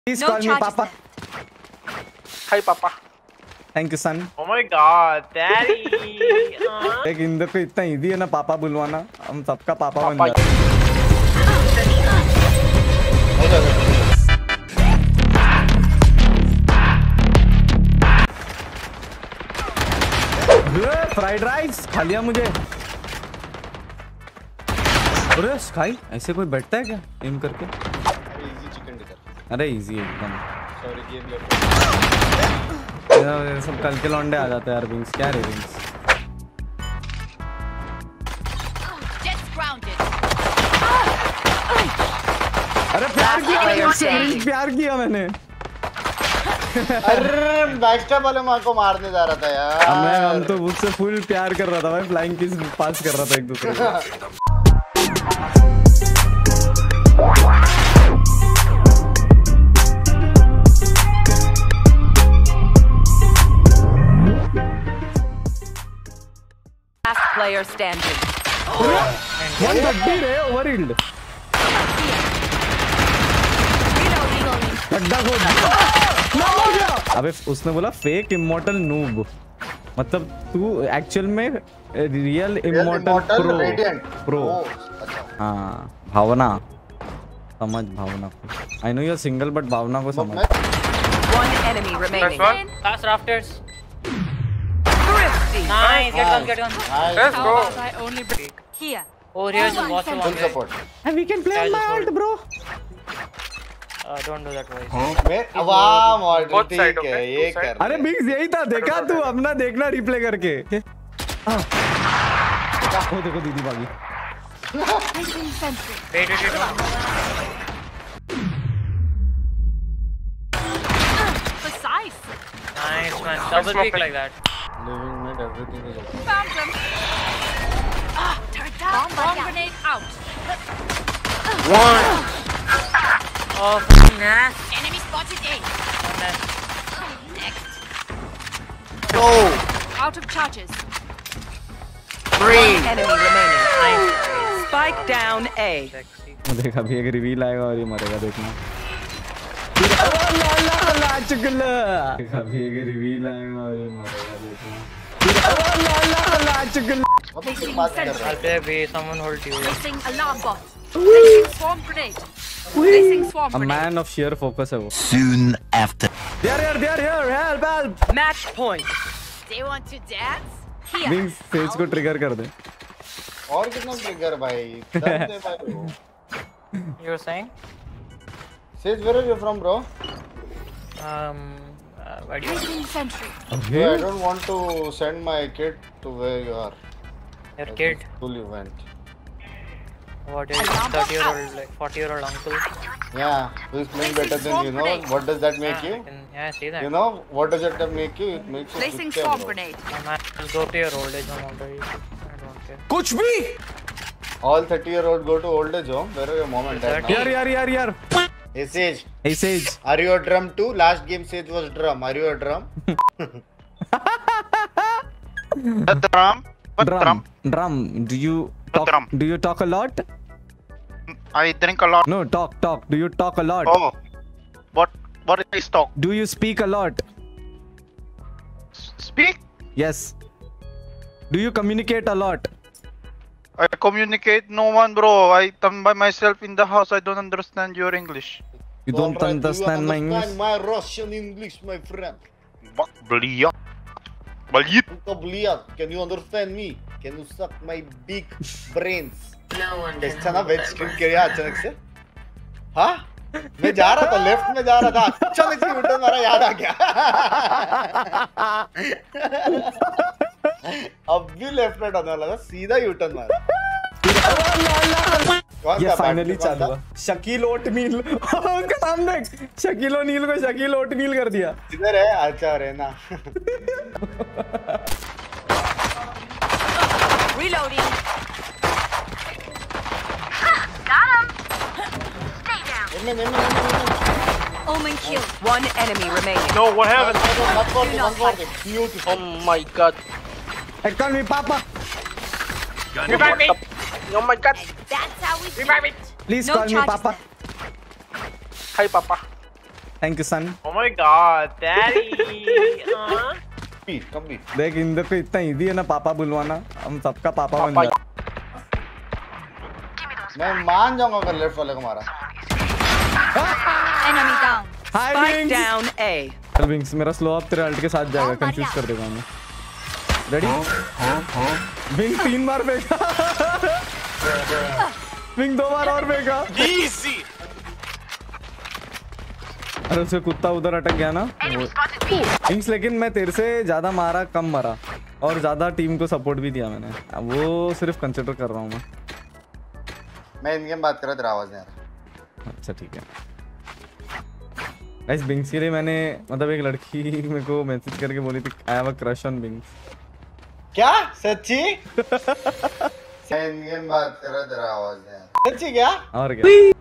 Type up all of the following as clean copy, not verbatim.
Please call me Papa. Hi, Papa. Thank you, son. Oh my God, Daddy. एक इंदर को इतना easy है ना पापा बुलवाना, हम सबका पापा बन जाते हैं। फ्राइड राइस खा लिया मुझे। अरे खाई ऐसे कोई बैठता है क्या एम करके? Easy chicken dinner. अरे इजी एकदम। सॉरी गेम सब कल के लौंडे आ जाते हैं यार। विंग्स क्या रे विंग्स? अरे प्यार किया, प्यार किया मैंने। अरे बैकस्टैप वाले मां को मारने जा रहा था यार। हम तो मुझसे फुल प्यार कर रहा था भाई, फ्लाइंग किस पास कर रहा था एक दूसरे को। Last player standing. One गड्डी रे ओवरहील्ड। गड्ढा खोद दिया। अबे उसने बोला फेक इमॉर्टल नूब, मतलब तू एक्चुअल में रियल इमॉर्टल प्रो। हाँ भावना समझ, भावना को। I know you're single but भावना को समझ। One enemy remaining. Last rafters. Nice, get gun. Let's go. I only break. Here. Oh, here's the boss one. Full support। And we can play on my ult, bro. Don't do that, guys. मैं वाह model Both side, ठीक है okay? ये Both side. कर। अरे बिग्स यही था, देखा तू? अपना देखना रिप्ले करके। वो देखो दीदी भागी। Wait. Precise. Nice, man. Double peek like that. Living mid everything is okay। Found them. Turret down. Bomb grenade out. One. Oh, fucking nasty. Enemy spotted A. Next. Go। Out of charges. Three. Enemy remaining. Nice. Spike down A. Sexy. देख अभी एक reveal आएगा और ये मरेगा, देखना। अभी एक रिवील आएगा और ये मरेगा, देखना। अब तो बात कर रहा I'll play B. Someone hold you. Placing alarm bot. Placing swarm grenade. Placing swarm A grenade. man of sheer focus है वो। Soon after. They are here, help! Match point. They want to dance? Here. Wings Sage को trigger कर दे। और कितना trigger भाई दर्द दे भाई वो। You were saying? Sage, where are you from, bro? Where do you? Placing sentry. Yeah, I don't want to send my kid to where you are. Your kid? School you went। What is 30-year-old, like 40-year-old uncle? Yeah, who is playing better than you know? What does that make you? Yeah, I see that. You know what does that make you? It makes you Placing sick, swarm bro. grenade. Man, just go to your old age home already. I don't care. कुछ भी। All 30-year-old go to old age home. Where are your mom and dad now? यार। Hey Sage, Hey Sage. are you a drum too? Last game Sage was drum. Are you a drum? Drum? What drum? Drum. Do you What drum? Do you talk a lot? I drink a lot. No, talk. Do you talk a lot? Oh, what is talk? Do you speak a lot? Speak? Yes. Do you communicate a lot? I communicate no one, bro. I'm by myself in the house. I don't understand your English. You don't Alright, understand my English? my Russian English, my friend. Blia. Balit. Can you understand me? Can you suck my big brains? कैसा ना veg string किया अचानक से? हाँ? मैं जा रहा था लेफ्ट में जा रहा था अचानक से यूटर्न मारा याद आ गया। अब भी लेफ्ट राइट आने वाला था सीधा यूटर्न मारा। ये फाइनली चालू हुआ। शकील ओटमील। उसका नाम देख, शकील ओनील को शकील ओटमील कर दिया। इधर है अच्छा रहना। Reloading. Omen kill. One enemy remaining. No, what happened? Beautiful. Oh my God. Hey, call me Papa. Revive me. Oh my God. That's how we Revive me. Please No call me charges Papa. Hi, Papa. Thank you son. Oh my god, daddy. Complete. देख इंदर को इतना easy है ना पापा बुलवाना, हम सबका पापा बन जाए। मैं मान जाऊंगा अगर लेफ्ट वाले को मारा। Enemy down. Hi Spike wings. down A. चल विंग्स मेरा स्लो अप तेरे अल्ट के साथ जाएगा, कंफ्यूज कर देगा मैं। रेडी? विंग 3 बार फेंका। विंग 2 बार और फेंका। Easy. अरे उसे कुत्ता उधर अटक गया ना। विंग्स लेकिन मैं तेरे से ज्यादा मारा कम मरा और ज्यादा टीम को सपोर्ट भी दिया मैंने, वो सिर्फ कंसिडर कर रहा हूँ मैं इन गेम बात कर रहा तेरा आवाज नहीं आ रहा। अच्छा ठीक है गाइस। विंग्स के लिए मैंने मतलब एक लड़की मेरे को मैसेज करके बोली थी I have a crush on wings. क्या सच्ची? मैं इन गेम बात कर रहा तेरा आवाज नहीं आ रहा। सच्ची क्या? और क्या?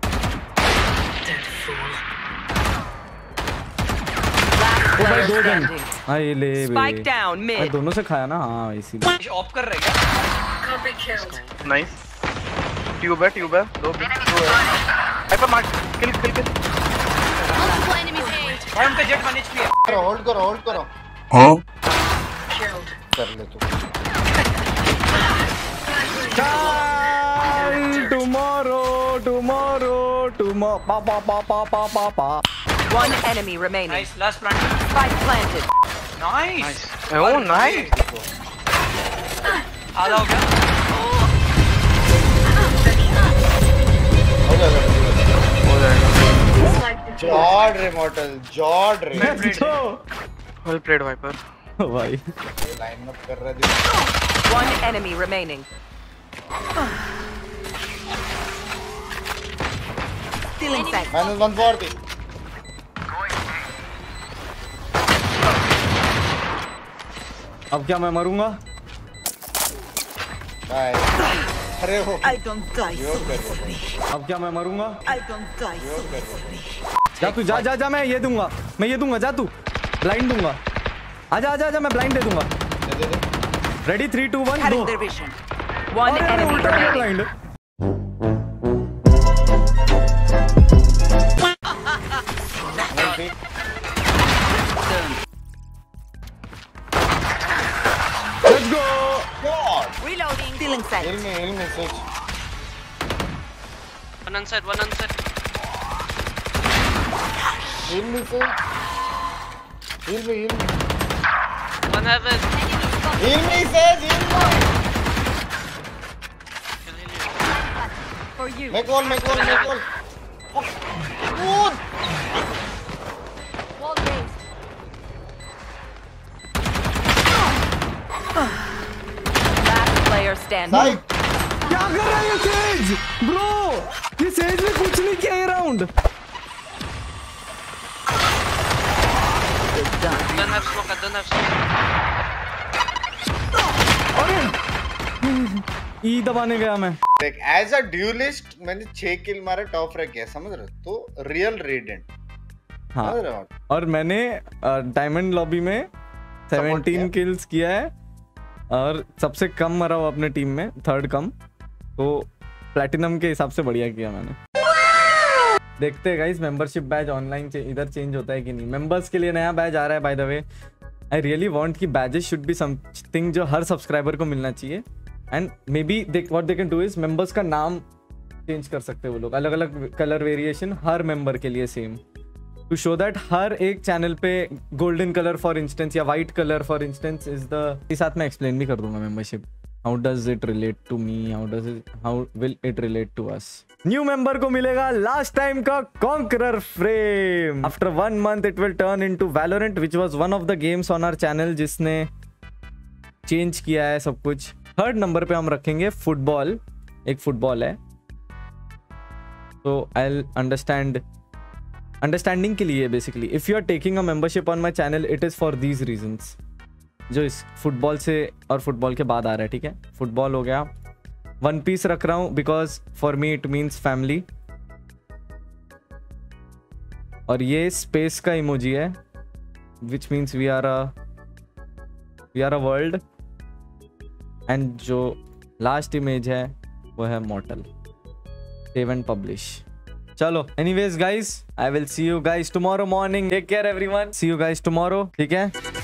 ओ भाई 2 गन। हाँ ये ले Spike down मैं mid. दोनों से खाया ना। हाँ इसीलिए ऑफ कर रहा है क्या? नाइस। ट्यूब है दो भी। हाइपर मार, किल। Multiple enemies A. भाई उनका जेट 1 HP है। होल्ड करो। हाँ कर ले तू। tomorrow पा। One enemy remaining. Nice, last plant. Spike planted. Nice. Oh nice. आधा हो गया। हो जाएगा। जॉर्ड रे मॉर्टल, जॉर्ड रे। Well played Viper. भाई लाइन अप कर रहा है। One enemy remaining. Stealing sight. -140। अब क्या मैं मरूंगा? बाय। अरे हो I don't die so easily. अब क्या मैं मरूंगा? I don't die so easily. जा तू जा मैं ये दूंगा जा तू ब्लाइंड दूंगा। आजा मैं ब्लाइंड दे दूंगा। दे। रेडी 3 2 1 Cutting दो। their vision. One enemy उल्टा remaining. Blind. Let's go. God. Reloading. Stealing sight. Hill में switch. One on side. Hill में से। हिल में। One heaven. हिल में। For you. मैं call. Wall raised. Last player standing. Side. क्या कर रहा है ये सेज? ब्रो ये सेज ने कुछ नहीं किया ये राउंड। Don't have smoke. ई दबाने गया मैं। देख एज अ ड्यूलिस्ट मैंने 6 किल मारे, टॉप रैंक किया, समझ रहे हो? तो रियल रेडिएंट। हाँ समझ रहे हो? और मैंने डायमंड लॉबी में 17 किल्स किया है और सबसे कम मरा हूँ अपने टीम में, 3rd कम। तो प्लैटिनम के हिसाब से बढ़िया किया मैंने। देखते हैं गाइस मेंबरशिप बैज ऑनलाइन इधर चेंज होता है कि नहीं। मेंबर्स के लिए नया बैज आ रहा है by the way. I really want कि बैजेस शुड बी समथिंग जो हर सब्सक्राइबर को मिलना चाहिए। And maybe what they can do is members का नाम चेंज कर सकते हैं वो लोग, अलग अलग कलर वेरिएशन हर मेंबर के लिए सेम, टू शो दैट हर एक चैनल पे गोल्डन कलर फॉर इंस्टेंस या white colour for instance is the. साथ में एक्सप्लेन भी कर दूंगा membership, how does it relate to me, how will it relate to us. New member को मिलेगा लास्ट टाइम का conqueror frame. After 1 month it will turn into Valorant which was one of the games on our channel जिसने change किया है सब कुछ। 3rd number पे हम रखेंगे फुटबॉल। एक फुटबॉल है तो आई अंडरस्टैंडिंग के लिए basically if you are taking a membership on my channel it is for these reasons जो इस फुटबॉल से और फुटबॉल के बाद आ रहा है। ठीक है, फुटबॉल हो गया। वन पीस रख रहा हूं because for me it means family. और ये स्पेस का इमोजी है which means we are a world. And जो लास्ट इमेज है वो है मॉर्टल। Save and publish. चलो anyways guys, I will see you guys tomorrow morning. Take care everyone, see you guys tomorrow, ठीक है।